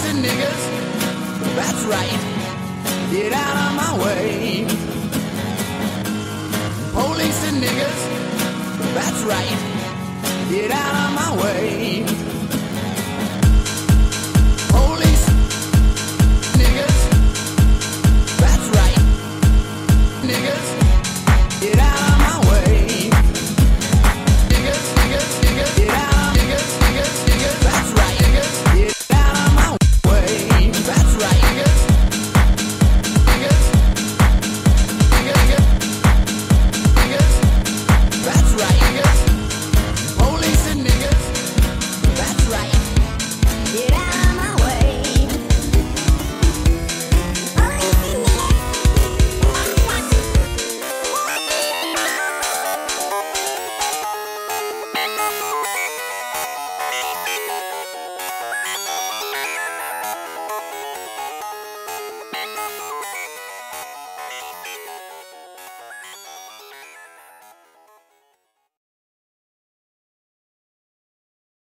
and niggers, that's right, get out of my way. Police and niggers, that's right, get out of my way.